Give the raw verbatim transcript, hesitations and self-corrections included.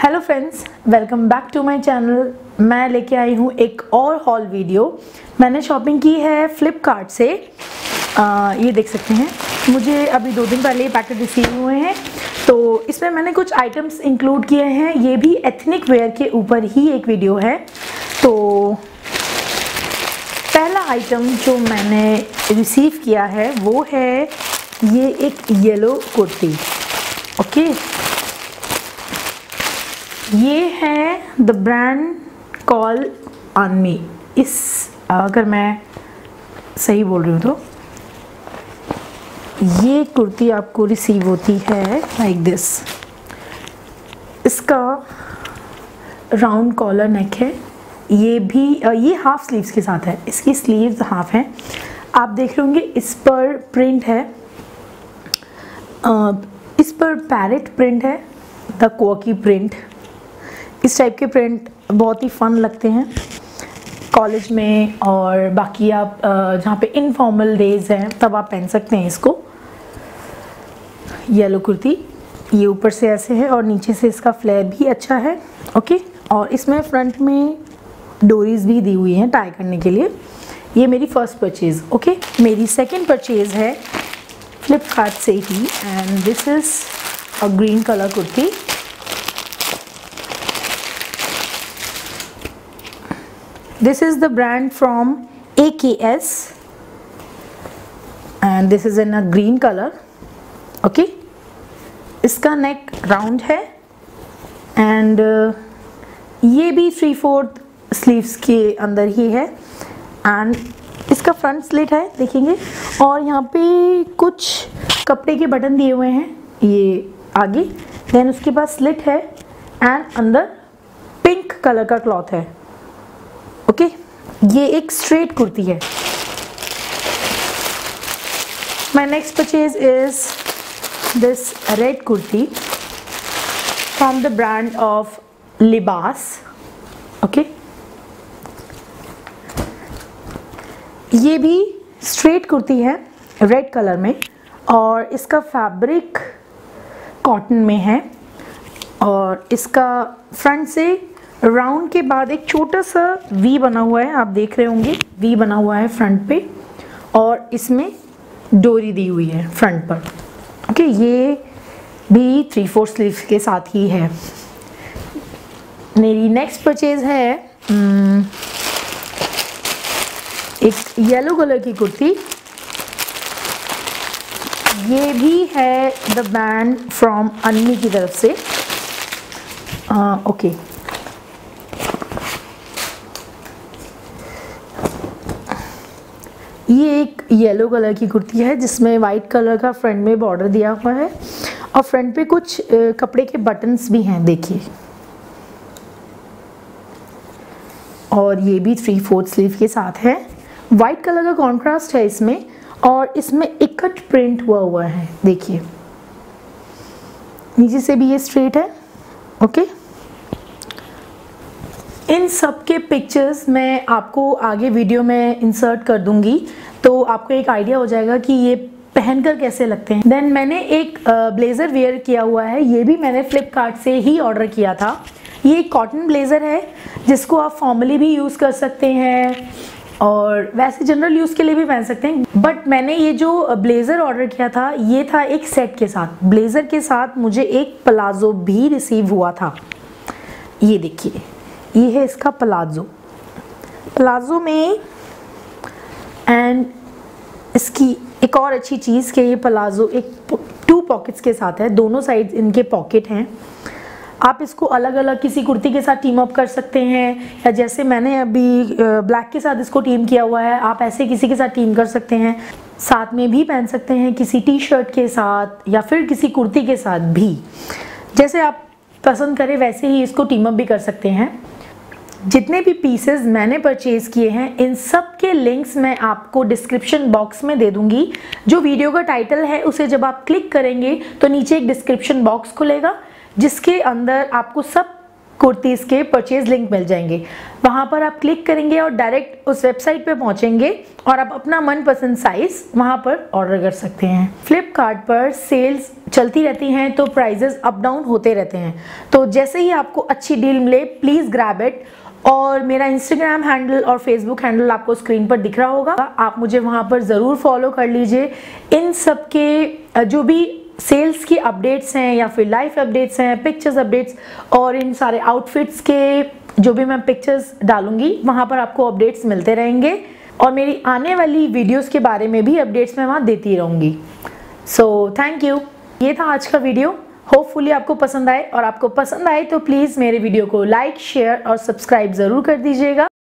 Hello friends, welcome back to my channel. मैं लेके आई हूँ एक और हॉल वीडियो। मैंने शॉपिंग की है फ्लिपकार्ट से। आ, ये देख सकते हैं, मुझे अभी दो दिन पहले ये पैकेट रिसीव हुए हैं। तो इसमें मैंने कुछ आइटम्स इंक्लूड किए हैं। ये भी एथनिक वेयर के ऊपर ही एक वीडियो है। तो पहला आइटम जो मैंने रिसीव किया है वो है ये एक येलो कुर्ती। ओके, ये है the brand call on me. इस अगर मैं सही बोल रही हूँ तो ये कुर्ती आपको रिसीव होती है लाइक दिस। इसका राउंड कॉलर नेक है। ये भी ये हाफ स्लीव्स के साथ है। इसकी स्लीव्स हाफ हैं। आप देख रहे होंगे इस पर प्रिंट है, इस पर पैरेट प्रिंट है, द क्वर्की प्रिंट। इस टाइप के प्रिंट बहुत ही फन लगते हैं कॉलेज में, और बाकी आप जहाँ पे इनफॉर्मल डेज हैं तब आप पहन सकते हैं इसको। येलो कुर्ती, ये ऊपर से ऐसे है और नीचे से इसका फ्लेयर भी अच्छा है। ओके, और इसमें फ्रंट में डोरीज भी दी हुई हैं टाई करने के लिए। ये मेरी फर्स्ट परचेज़। ओके, मेरी सेकंड परचेज़ है फ्लिपकार्ट से ही, and this is a green colour kurti. This is the brand from A K S and this is in a green color. Okay, इसका नेक राउंड है एंड uh, ये भी three fourth sleeves के अंदर ही है। एंड इसका फ्रंट स्लिट है, देखेंगे, और यहाँ पे कुछ कपड़े के बटन दिए हुए हैं ये आगे। देन उसके बाद स्लिट है एंड अंदर पिंक कलर का क्लॉथ है। ओके okay, ये एक स्ट्रेट कुर्ती है। My next purchase is this red kurti from the brand of Libas. Okay, ये भी स्ट्रेट कुर्ती है रेड कलर में, और इसका फैब्रिक कॉटन में है, और इसका फ्रंट से राउंड के बाद एक छोटा सा वी बना हुआ है। आप देख रहे होंगे वी बना हुआ है फ्रंट पे, और इसमें डोरी दी हुई है फ्रंट पर। ओके, ये भी थ्री फोर स्लीव्स के साथ ही है। मेरी नेक्स्ट परचेज है एक येलो कलर की कुर्ती। ये भी है द ब्रांड फ्रॉम अन्नी की तरफ से। ओके, ये एक येलो कलर की कुर्ती है जिसमें वाइट कलर का फ्रंट में बॉर्डर दिया हुआ है, और फ्रंट पे कुछ कपड़े के बटन्स भी हैं, देखिए। और ये भी थ्री फोर्थ स्लीव के साथ है। वाइट कलर का कॉन्ट्रास्ट है इसमें, और इसमें इकट प्रिंट हुआ हुआ है, देखिए। नीचे से भी ये स्ट्रेट है। ओके, इन सब के पिक्चर्स मैं आपको आगे वीडियो में इंसर्ट कर दूंगी, तो आपको एक आइडिया हो जाएगा कि ये पहनकर कैसे लगते हैं। देन मैंने एक ब्लेज़र वेयर किया हुआ है। ये भी मैंने फ्लिपकार्ट से ही ऑर्डर किया था। ये एक कॉटन ब्लेज़र है जिसको आप फॉर्मली भी यूज़ कर सकते हैं और वैसे जनरल यूज़ के लिए भी पहन सकते हैं। बट मैंने ये जो ब्लेज़र ऑर्डर किया था ये था एक सेट के साथ। ब्लेज़र के साथ मुझे एक प्लाजो भी रिसीव हुआ था। ये देखिए, ये है इसका प्लाजो। प्लाजो में एंड इसकी एक और अच्छी चीज़ कि ये प्लाजो एक टू पॉकेट्स के साथ है। दोनों साइड इनके पॉकेट हैं। आप इसको अलग अलग किसी कुर्ती के साथ टीम अप कर सकते हैं, या जैसे मैंने अभी ब्लैक के साथ इसको टीम किया हुआ है, आप ऐसे किसी के साथ टीम कर सकते हैं। साथ में भी पहन सकते हैं किसी टी शर्ट के साथ, या फिर किसी कुर्ती के साथ भी। जैसे आप पसंद करें वैसे ही इसको टीम अप भी कर सकते हैं। जितने भी पीसेस मैंने परचेज़ किए हैं इन सब के लिंक्स मैं आपको डिस्क्रिप्शन बॉक्स में दे दूंगी। जो वीडियो का टाइटल है उसे जब आप क्लिक करेंगे तो नीचे एक डिस्क्रिप्शन बॉक्स खुलेगा जिसके अंदर आपको सब कुर्तीज़ के परचेज लिंक मिल जाएंगे। वहाँ पर आप क्लिक करेंगे और डायरेक्ट उस वेबसाइट पे पहुँचेंगे और आप अपना मनपसंद साइज़ वहाँ पर ऑर्डर कर सकते हैं। फ्लिपकार्ट पर सेल्स चलती रहती हैं तो प्राइजेस अप डाउन होते रहते हैं, तो जैसे ही आपको अच्छी डील मिले प्लीज़ ग्रैब इट। और मेरा इंस्टाग्राम हैंडल और फेसबुक हैंडल आपको स्क्रीन पर दिख रहा होगा, आप मुझे वहाँ पर ज़रूर फॉलो कर लीजिए। इन सब के जो भी सेल्स की अपडेट्स हैं या फिर लाइव अपडेट्स हैं, पिक्चर्स अपडेट्स और इन सारे आउटफिट्स के जो भी मैं पिक्चर्स डालूंगी वहाँ पर आपको अपडेट्स मिलते रहेंगे और मेरी आने वाली वीडियोस के बारे में भी अपडेट्स मैं वहाँ देती रहूँगी। So thank you. ये था आज का वीडियो, होपफुली आपको पसंद आए, और आपको पसंद आए तो प्लीज़ मेरे वीडियो को लाइक, शेयर और सब्सक्राइब ज़रूर कर दीजिएगा।